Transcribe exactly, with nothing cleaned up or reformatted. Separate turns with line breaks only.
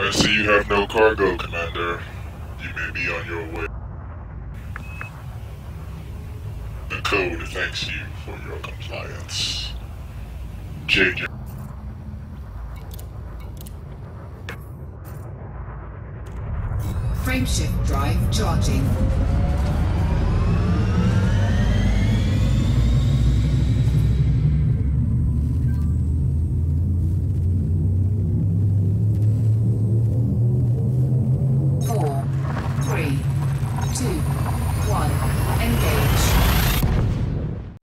I see you have no cargo, Commander. You may be on your way. The code thanks you for your compliance. J J.
Frameshift drive charging.